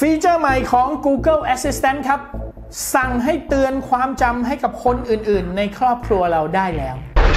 ฟีเจอร์ใหม่ของ Google Assistant ครับสั่งให้เตือนความจำให้กับคนอื่นๆในครอบครัวเราได้แล้ว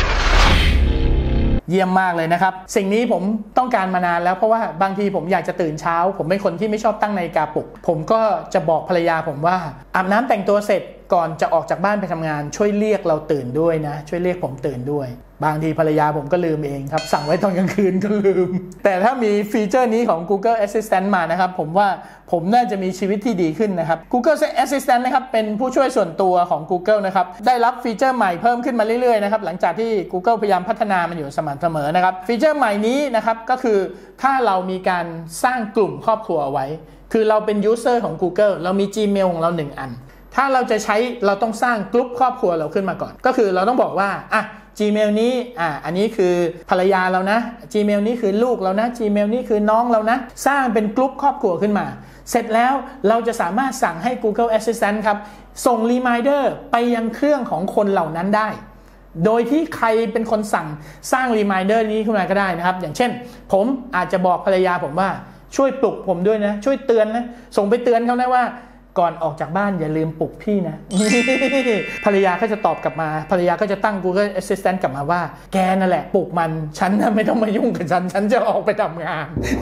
เยี่ยมมากเลยนะครับสิ่งนี้ผมต้องการมานานแล้วเพราะว่าบางทีผมอยากจะตื่นเช้าผมเป็นคนที่ไม่ชอบตั้งนาฬิกาปลุกผมก็จะบอกภรรยาผมว่าอาบน้ำแต่งตัวเสร็จก่อนจะออกจากบ้านไปทำงานช่วยเรียกเราตื่นด้วยนะช่วยเรียกผมตื่นด้วยบางทีภรรยาผมก็ลืมเองครับสั่งไว้ตอนกลางคืนก็ลืมแต่ถ้ามีฟีเจอร์นี้ของ Google Assistant มานะครับผมว่าผมน่าจะมีชีวิตที่ดีขึ้นนะครับ Google Assistant นะครับเป็นผู้ช่วยส่วนตัวของ Google นะครับได้รับฟีเจอร์ใหม่เพิ่มขึ้นมาเรื่อยๆนะครับหลังจากที่ Google พยายามพัฒนามันอยู่สม่ำเสมอนะครับฟีเจอร์ใหม่นี้นะครับก็คือถ้าเรามีการสร้างกลุ่มครอบครัวเอาไว้คือเราเป็น user ของ Google เรามี Gmail ของเรา1อันถ้าเราจะใช้เราต้องสร้างกลุ่มครอบครัวเราขึ้นมาก่อนก็คือเราต้องบอกว่าGmail นี้อันนี้คือภรรยาเรานะ Gmail นี้คือลูกเรานะ Gmail นี้คือน้องเรานะสร้างเป็นกลุ่มครอบครัวขึ้นมาเสร็จแล้วเราจะสามารถสั่งให้ Google Assistant ครับส่ง Reminder ไปยังเครื่องของคนเหล่านั้นได้โดยที่ใครเป็นคนสั่งสร้าง Reminder นี้ขึ้นมาก็ได้นะครับอย่างเช่นผมอาจจะบอกภรรยาผมว่าช่วยปลุกผมด้วยนะช่วยเตือนนะส่งไปเตือนเขานะว่าก่อนออกจากบ้านอย่าลืมปลุกพี่นะ ภรรยาก็จะตอบกลับมาภรรยาก็จะตั้ง Google Assistant กลับมาว่าแกนั่นแหละปลุกมันฉันน่ะไม่ต้องมายุ่งกับฉันจะออกไปทำงาน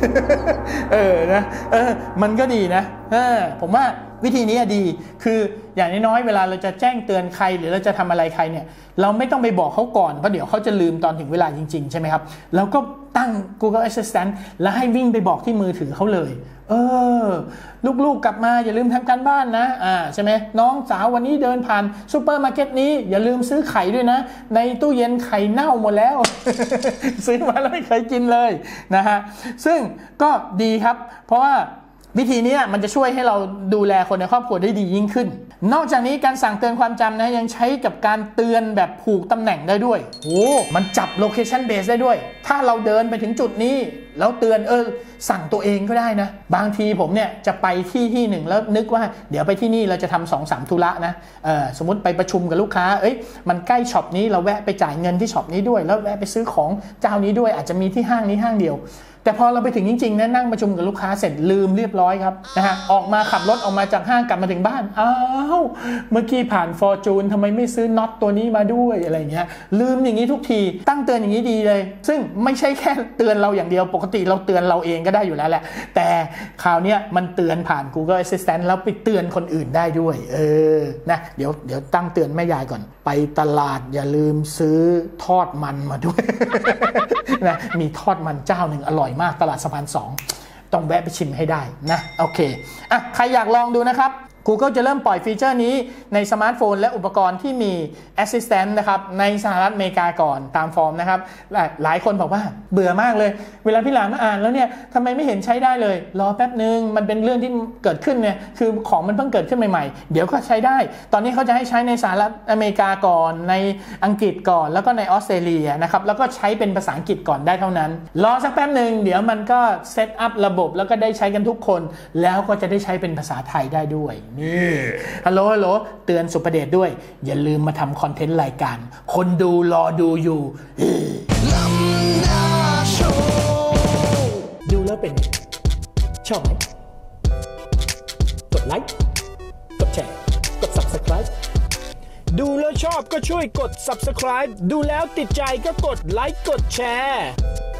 มันก็ดีนะผมว่าวิธีนี้ดีคืออย่างน้อยๆเวลาเราจะแจ้งเตือนใครหรือเราจะทำอะไรใครเนี่ยเราไม่ต้องไปบอกเขาก่อนเพราะเดี๋ยวเขาจะลืมตอนถึงเวลาจริงๆใช่ไหมครับเราก็ตั้ง Google Assistant แล้วให้วิ่งไปบอกที่มือถือเขาเลยลูกๆกลับมาอย่าลืมทำการบ้านนะใช่ไหมน้องสาววันนี้เดินผ่านซูเปอร์มาร์เก็ตนี้อย่าลืมซื้อไข่ด้วยนะในตู้เย็นไข่เน่าหมดแล้ว ซื้อมาแล้วไม่เคยกินเลยนะฮะซึ่งก็ดีครับเพราะว่าวิธีนี้มันจะช่วยให้เราดูแลคนในครอบครัวได้ดียิ่งขึ้นนอกจากนี้การสั่งเตือนความจำนะยังใช้กับการเตือนแบบผูกตำแหน่งได้ด้วยมันจับ location base ได้ด้วยถ้าเราเดินไปถึงจุดนี้แล้วเตือนสั่งตัวเองก็ได้นะบางทีผมเนี่ยจะไปที่หนึ่งแล้วนึกว่าเดี๋ยวไปที่นี่เราจะทำ2-3ธุระนะสมมติไปประชุมกับลูกค้ามันใกล้ช็อปนี้เราแวะไปจ่ายเงินที่ช็อปนี้ด้วยแล้วแวะไปซื้อของเจ้านี้ด้วยอาจจะมีที่ห้างนี้ห้างเดียวแต่พอเราไปถึงจริงๆนะนั่งประชุมกับลูกค้าเสร็จลืมเรียบร้อยครับนะฮะออกมาขับรถออกมาจากห้างกลับมาถึงบ้านเมื่อกี้ผ่าน Fortune ทำไมไม่ซื้อน็อตตัวนี้มาด้วยอะไรเงี้ยลืมอย่างนี้ทุกทีตั้งเตือนอย่างนี้ดีเลยซึ่งไม่ใช่แค่เตือนเราอย่างเดียวปกติเราเตือนเราเองก็ได้อยู่แล้วแหละแต่คราวนี้มันเตือนผ่าน Google Assistant แล้วไปเตือนคนอื่นได้ด้วยนะเดี๋ยวตั้งเตือนแม่ยายก่อนไปตลาดอย่าลืมซื้อทอดมันมาด้วย นะมีทอดมันเจ้าหนึ่งอร่อยมากตลาดสะพาน2ต้องแวะไปชิมให้ได้นะโอเคใครอยากลองดูนะครับ Google จะเริ่มปล่อยฟีเจอร์นี้ในสมาร์ทโฟนและอุปกรณ์ที่มี Assistant นะครับในสหรัฐอเมริกาก่อนตามฟอร์มนะครับหลายคนบอกว่าเบื่อมากเลยเวลาพี่หลานมาอ่านแล้วเนี่ยทำไมไม่เห็นใช้ได้เลยรอแป๊บนึงมันเป็นเรื่องที่เกิดขึ้นเนี่ยคือของมันเพิ่งเกิดขึ้นใหม่ๆเดี๋ยวก็ใช้ได้ตอนนี้เขาจะให้ใช้ในสหรัฐอเมริกาก่อนในอังกฤษก่อนแล้วก็ในออสเตรเลียนะครับแล้วก็ใช้เป็นภาษาอังกฤษก่อนได้เท่านั้นรอสักแป๊บนึงเดี๋ยวมันก็เซตอัพระบบแล้วก็ได้ใช้กันทุกคนแล้วก็จะได้ใช้เป็นภาษาไทยได้ด้วยนี่ฮัลโหลเตือนสุประเดชด้วยอย่าลืมมาทำคอนเทนต์รายการคนดูรอดูอยู่ดูแล้วเป็นชอบไหมกดไลค์กดแชร์กด Subscribe ดูแล้วชอบก็ช่วยกด Subscribe ดูแล้วติดใจก็กดไลค์กดแชร์